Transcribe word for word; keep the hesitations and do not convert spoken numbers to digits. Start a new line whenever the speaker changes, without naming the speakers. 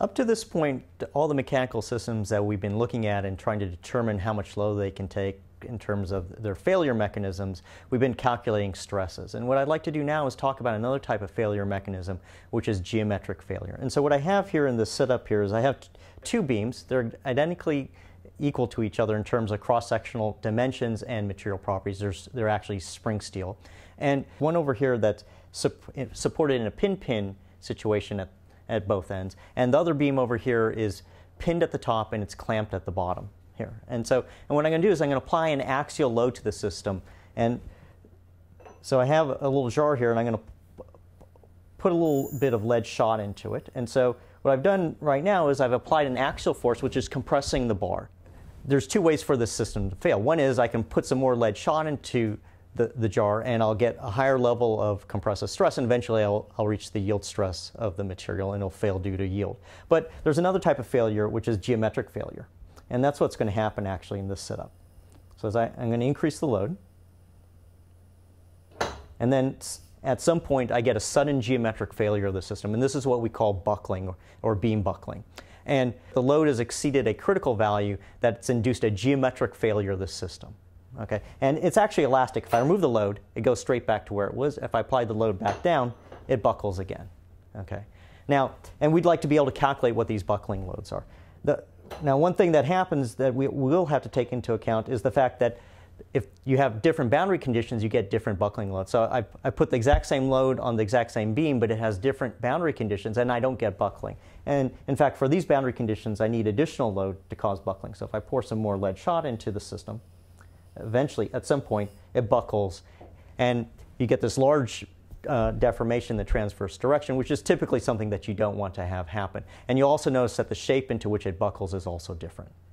Up to this point, all the mechanical systems that we've been looking at and trying to determine how much load they can take in terms of their failure mechanisms, we've been calculating stresses. And what I'd like to do now is talk about another type of failure mechanism, which is geometric failure. And so what I have here in this setup here is I have two beams. They're identically equal to each other in terms of cross-sectional dimensions and material properties. There's, they're actually spring steel. And one over here that's sup supported in a pin-pin situation at, at both ends. And the other beam over here is pinned at the top and it's clamped at the bottom here. And so and what I'm going to do is I'm going to apply an axial load to the system. And so I have a little jar here and I'm going to put a little bit of lead shot into it. And so what I've done right now is I've applied an axial force, which is compressing the bar. There's two ways for this system to fail. One is I can put some more lead shot into the, the jar and I'll get a higher level of compressive stress, and eventually I'll, I'll reach the yield stress of the material and it'll fail due to yield. But there's another type of failure, which is geometric failure. And that's what's going to happen actually in this setup. So as I, I'm going to increase the load, and then at some point I get a sudden geometric failure of the system, and this is what we call buckling or, or beam buckling. And the load has exceeded a critical value that's induced a geometric failure of the system. Okay? And it's actually elastic. If I remove the load, it goes straight back to where it was. If I apply the load back down, it buckles again. Okay? Now, and we'd like to be able to calculate what these buckling loads are. The, now, one thing that happens that we will have to take into account is the fact that if you have different boundary conditions, you get different buckling loads. So I, I put the exact same load on the exact same beam, but it has different boundary conditions, and I don't get buckling. And in fact, for these boundary conditions, I need additional load to cause buckling. So if I pour some more lead shot into the system, eventually, at some point, it buckles, and you get this large uh, deformation that transverse direction, which is typically something that you don't want to have happen. And you'll also notice that the shape into which it buckles is also different.